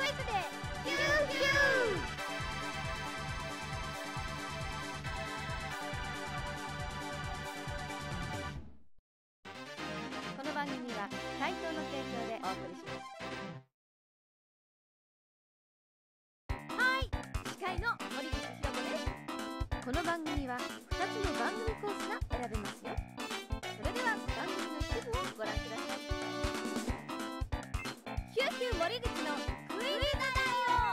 クイズでヒューヒュー。この番組は斉藤の提供でお送りします。はい、司会の森口ひろ子です。この番組は2つの番組コースが選べますよ。それでは番組の一部をご覧ください。ヒューヒュー森口のクイズだよ。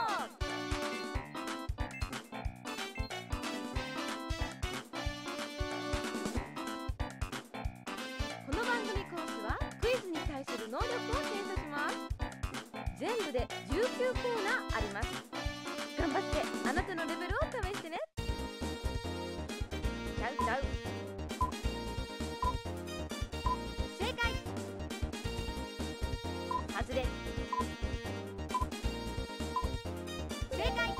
この番組コースはクイズに対する能力を検査します。全部で19コーナーあります。頑張ってあなたのレベルを試してね。ちゃうちゃう。正解。外れ。正解。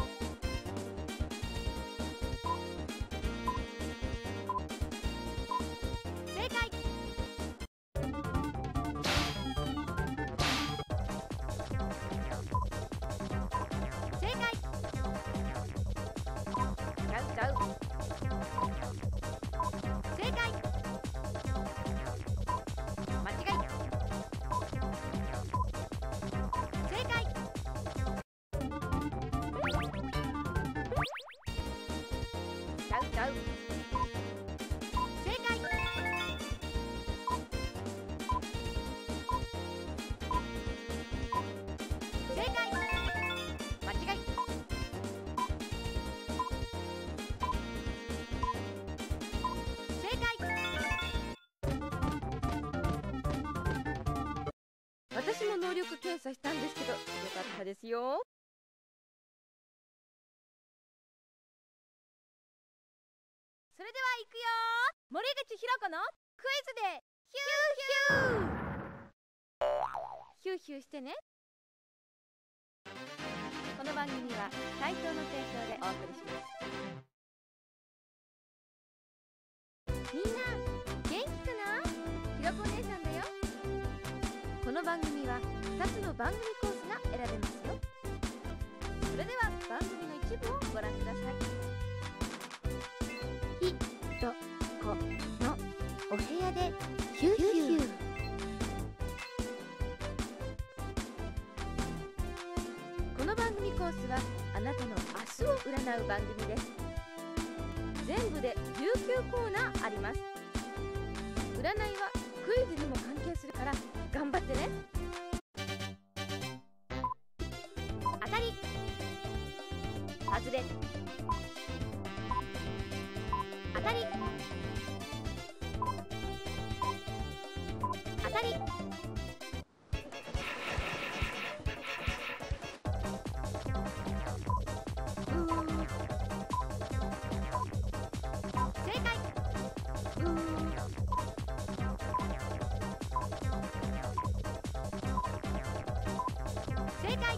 正解。正解。ちゃうちゃう。正解。間違い。正解。ちゃうちゃう。正解。正解。間違い。正解。私も能力検査したんですけど、よかったですよ。それでは行くよ。森口ひろ子のクイズでヒューヒュー。ヒューヒューしてね。この番組は斉藤の提供でお送りします。みんな元気かな？ひろこお姉さんだよ。この番組は2つの番組コースが選べますよ。それでは番組の一部をご覧ください。ひとこのお部屋でヒューヒュー。この番組コースはあなたの明日を占う番組です。全部で19コーナーあります。占いはクイズにも関係するから頑張ってね。当たり。外れ。当たり。当たり。正解。正解。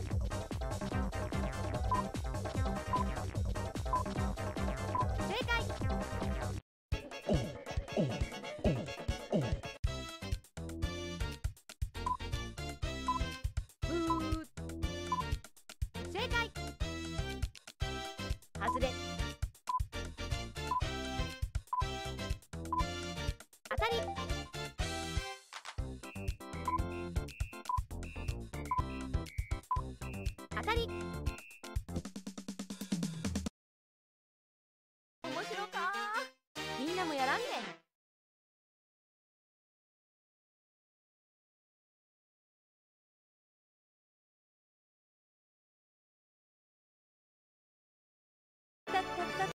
正解。正解。外れ。当たり。当たり。